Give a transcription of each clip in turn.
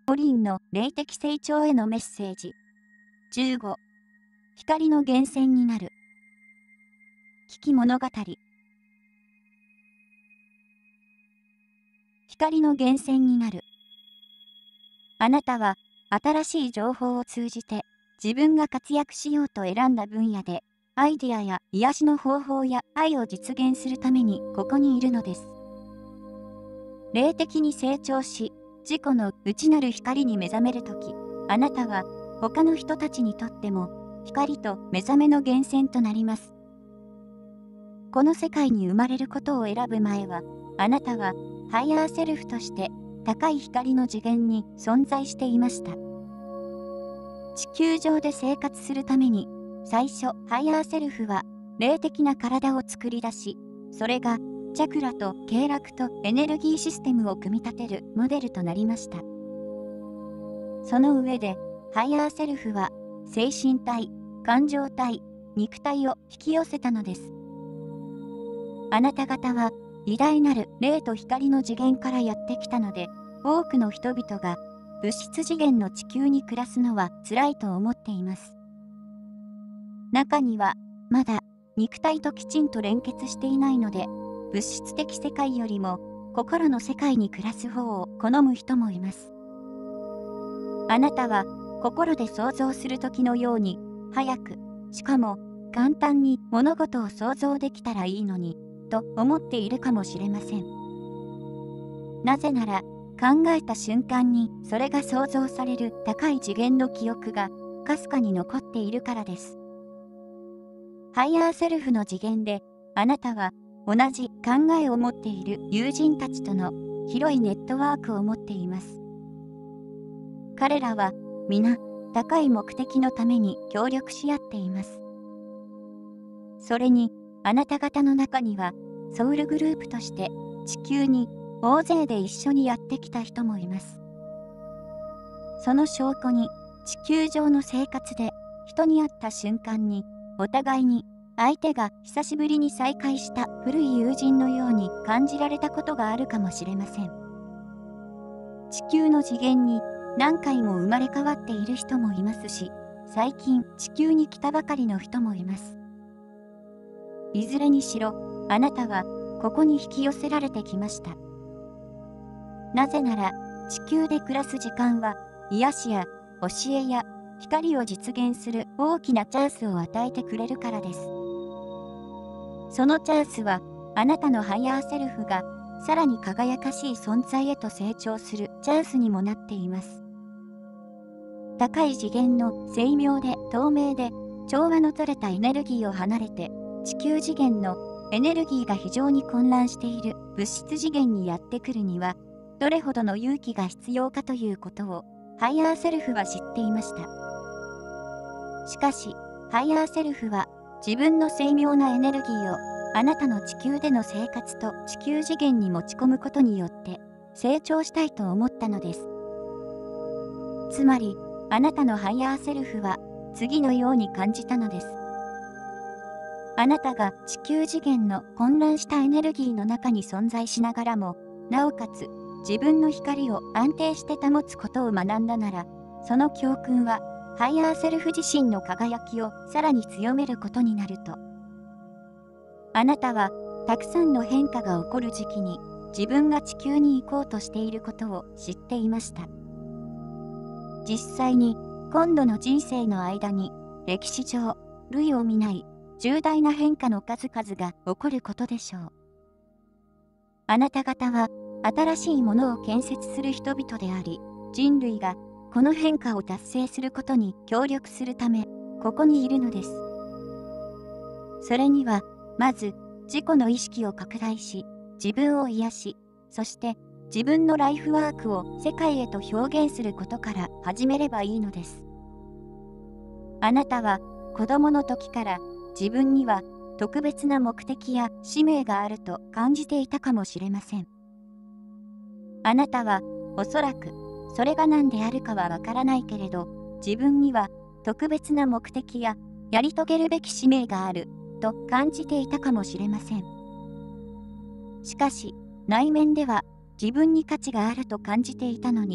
オリンの霊的成長へのメッセージ。15、光の源泉になる。危機物語。光の源泉になる。あなたは新しい情報を通じて自分が活躍しようと選んだ分野でアイデアや癒しの方法や愛を実現するためにここにいるのです。霊的に成長し、自己の内なる光に目覚めるとき、あなたは他の人たちにとっても光と目覚めの源泉となります。この世界に生まれることを選ぶ前は、あなたはハイヤーセルフとして高い光の次元に存在していました。地球上で生活するために、最初ハイヤーセルフは霊的な体を作り出し、それがチャクラと経絡とエネルギーシステムを組み立てるモデルとなりました。その上で、ハイヤーセルフは精神体、感情体、肉体を引き寄せたのです。あなた方は偉大なる霊と光の次元からやってきたので、多くの人々が物質次元の地球に暮らすのは辛いと思っています。中には、まだ肉体ときちんと連結していないので、物質的世界よりも心の世界に暮らす方を好む人もいます。あなたは心で想像するときのように、早く、しかも簡単に物事を想像できたらいいのに、と思っているかもしれません。なぜなら、考えた瞬間にそれが想像される高い次元の記憶がかすかに残っているからです。ハイヤーセルフの次元で、あなたは同じ考えを持っている友人たちとの広いネットワークを持っています。彼らは皆高い目的のために協力し合っています。それにあなた方の中にはソウルグループとして地球に大勢で一緒にやってきた人もいます。その証拠に地球上の生活で人に会った瞬間にお互いに相手が久しぶりに再会した古い友人のように感じられたことがあるかもしれません。地球の次元に何回も生まれ変わっている人もいますし、最近地球に来たばかりの人もいます。いずれにしろ、あなたはここに引き寄せられてきました。なぜなら、地球で暮らす時間は癒しや教えや光を実現する大きなチャンスを与えてくれるからです。そのチャンスは、あなたのハイヤーセルフがさらに輝かしい存在へと成長するチャンスにもなっています。高い次元の精妙で透明で調和の取れたエネルギーを離れて、地球次元のエネルギーが非常に混乱している物質次元にやってくるには、どれほどの勇気が必要かということを、ハイヤーセルフは知っていました。しかし、ハイヤーセルフは自分の精妙なエネルギーをあなたの地球での生活と地球次元に持ち込むことによって成長したいと思ったのです。つまり、あなたのハイヤーセルフは次のように感じたのです。あなたが地球次元の混乱したエネルギーの中に存在しながらも、なおかつ自分の光を安定して保つことを学んだなら、その教訓はハイヤーセルフ自身の輝きをさらに強めることになると。あなたはたくさんの変化が起こる時期に自分が地球に行こうとしていることを知っていました。実際に今度の人生の間に歴史上類を見ない重大な変化の数々が起こることでしょう。あなた方は新しいものを建設する人々であり、人類がこの変化を達成することに協力するため、ここにいるのです。それには、まず自己の意識を拡大し、自分を癒し、そして自分のライフワークを世界へと表現することから始めればいいのです。あなたは子供の時から自分には特別な目的や使命があると感じていたかもしれません。あなたはおそらくそれが何であるかはわからないけれど、自分には特別な目的ややり遂げるべき使命があると感じていたかもしれません。しかし内面では自分に価値があると感じていたのに、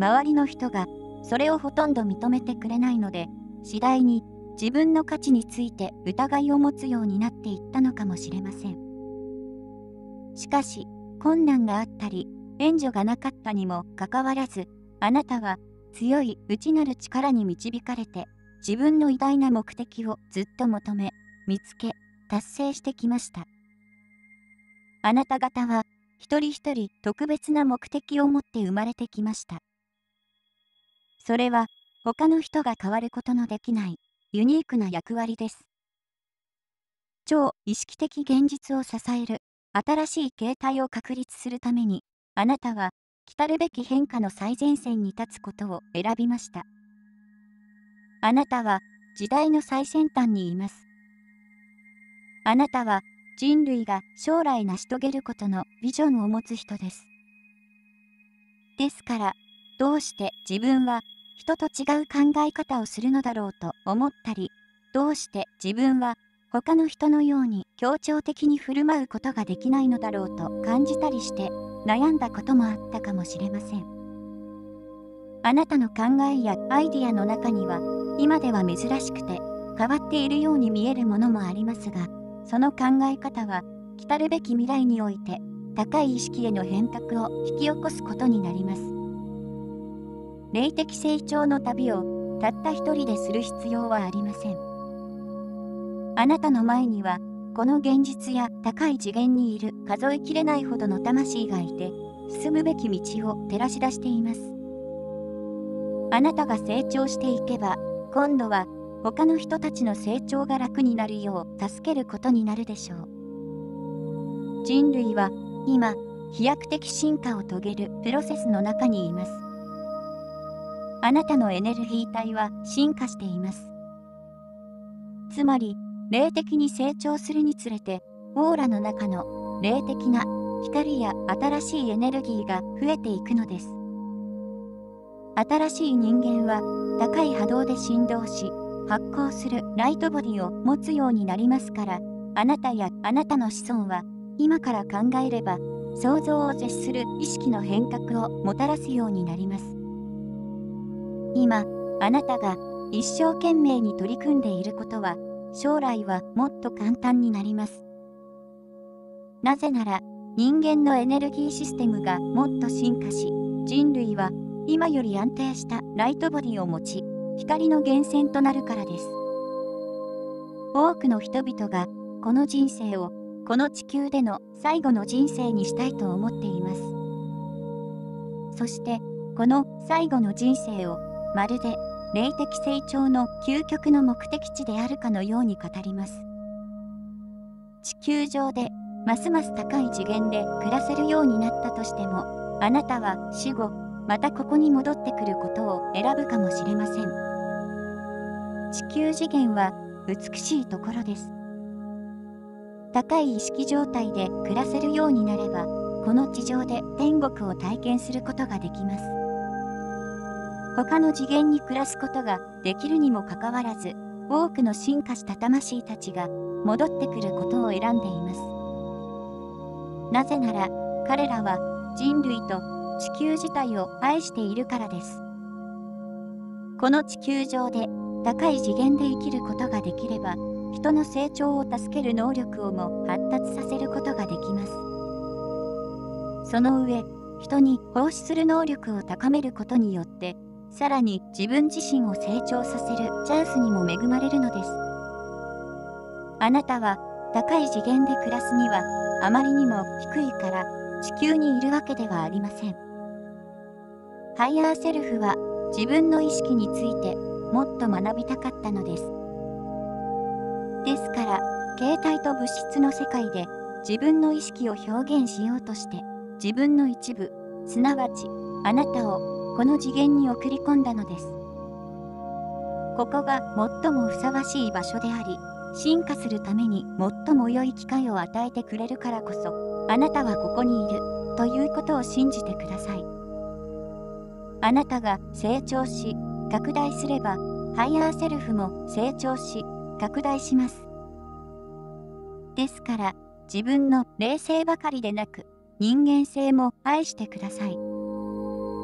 周りの人がそれをほとんど認めてくれないので、次第に自分の価値について疑いを持つようになっていったのかもしれません。しかし、困難があったり、援助がなかったにもかかわらず、あなたは強い内なる力に導かれて、自分の偉大な目的をずっと求め、見つけ、達成してきました。あなた方は、一人一人特別な目的を持って生まれてきました。それは、他の人が変わることのできない、ユニークな役割です。超意識的現実を支える、新しい形態を確立するために、あなたは、来るべき変化の最前線に立つことを選びました。あなたは、時代の最先端にいます。あなたは、人類が将来成し遂げることのビジョンを持つ人です。ですから、どうして自分は人と違う考え方をするのだろうと思ったり、どうして自分は他の人のように協調的に振る舞うことができないのだろうと感じたりして悩んだこともあったかもしれません。あなたの考えやアイディアの中には、今では珍しくて変わっているように見えるものもありますが、その考え方は来るべき未来において高い意識への変革を引き起こすことになります。霊的成長の旅をたった一人でする必要はありません。あなたの前には、この現実や高い次元にいる数えきれないほどの魂がいて、進むべき道を照らし出しています。あなたが成長していけば、今度は他の人たちの成長が楽になるよう助けることになるでしょう。人類は今、飛躍的進化を遂げるプロセスの中にいます。あなたのエネルギー体は進化しています。つまり、霊的に成長するにつれて、オーラの中の霊的な光や新しいエネルギーが増えていくのです。新しい人間は高い波動で振動し、発光するライトボディを持つようになりますから、あなたやあなたの子孫は今から考えれば、想像を絶する意識の変革をもたらすようになります。今、あなたが一生懸命に取り組んでいることは、将来はもっと簡単になります。なぜなら、人間のエネルギーシステムがもっと進化し、人類は今より安定したライトボディを持ち、光の源泉となるからです。多くの人々がこの人生をこの地球での最後の人生にしたいと思っています。そして、この最後の人生をまるで霊的成長の究極の目的地であるかのように語ります。地球上でますます高い次元で暮らせるようになったとしても、あなたは死後、またここに戻ってくることを選ぶかもしれません。地球次元は美しいところです。高い意識状態で暮らせるようになれば、この地上で天国を体験することができます。他の次元に暮らすことができるにもかかわらず、多くの進化した魂たちが戻ってくることを選んでいます。なぜなら、彼らは人類と地球自体を愛しているからです。この地球上で高い次元で生きることができれば、人の成長を助ける能力をも発達させることができます。その上、人に奉仕する能力を高めることによって、さらに自分自身を成長させるチャンスにも恵まれるのです。あなたは高い次元で暮らすにはあまりにも低いから地球にいるわけではありません。ハイヤーセルフは自分の意識についてもっと学びたかったのです。ですから、形態と物質の世界で自分の意識を表現しようとして、自分の一部、すなわちあなたをこの次元に送り込んだのです。ここが最もふさわしい場所であり、進化するために最も良い機会を与えてくれるからこそ、あなたはここにいるということを信じてください。あなたが成長し、拡大すれば、ハイヤーセルフも成長し、拡大します。ですから、自分の霊性ばかりでなく、人間性も愛してください。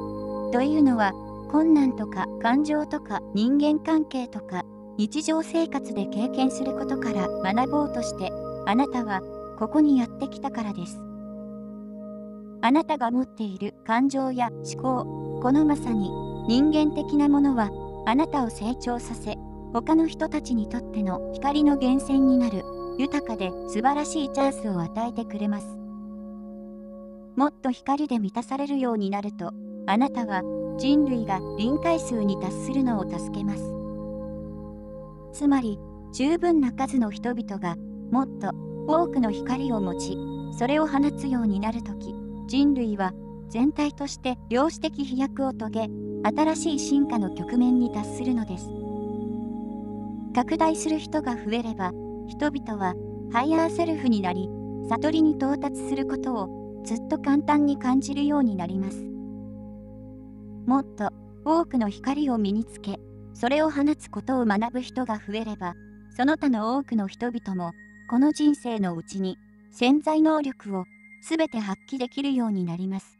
というのは、困難とか感情とか人間関係とか日常生活で経験することから学ぼうとして、あなたはここにやってきたからです。あなたが持っている感情や思考、このまさに人間的なものは、あなたを成長させ、他の人たちにとっての光の源泉になる、豊かで素晴らしいチャンスを与えてくれます。もっと光で満たされるようになると、あなたは人類が臨界数に達するのを助けます。つまり、十分な数の人々がもっと多くの光を持ち、それを放つようになるとき、人類は全体として量子的飛躍を遂げ、新しい進化の局面に達するのです。拡大する人が増えれば、人々はハイヤーセルフになり、悟りに到達することをずっと簡単に感じるようになります。もっと多くの光を身につけ、それを放つことを学ぶ人が増えれば、その他の多くの人々も、この人生のうちに潜在能力をすべて発揮できるようになります。